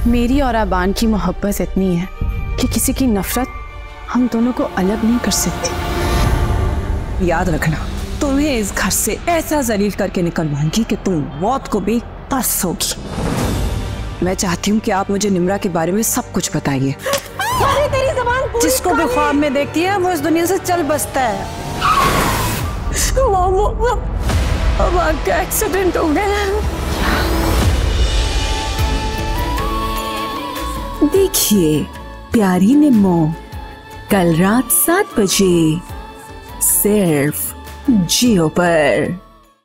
मेरी और आबान की मोहब्बत इतनी है कि किसी की नफरत हम दोनों को अलग नहीं कर सकती। याद रखना, तुम्हें इस घर से ऐसा जलील करके निकलवाऊंगी कि तुम मौत को भी तरस होगी। मैं चाहती हूँ कि आप मुझे निम्रा के बारे में सब कुछ बताइए। तेरी ज़बान जिसको भी ख्वाब में देखती है वो इस दुनिया से चल बसता है। अब आपका एक्सीडेंट हो गया। देखिए प्यारी निम्मो, कल रात 7 बजे सिर्फ जियो पर।